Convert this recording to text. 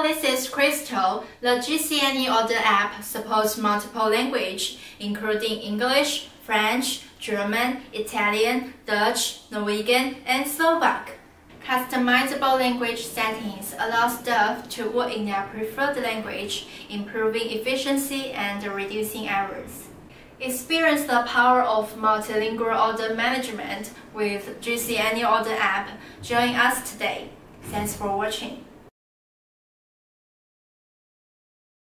This is Crystal. The GcAnyOrder app supports multiple languages, including English, French, German, Italian, Dutch, Norwegian, and Slovak. Customizable language settings allow staff to work in their preferred language, improving efficiency and reducing errors. Experience the power of multilingual order management with GcAnyOrder app. Join us today. Thanks for watching.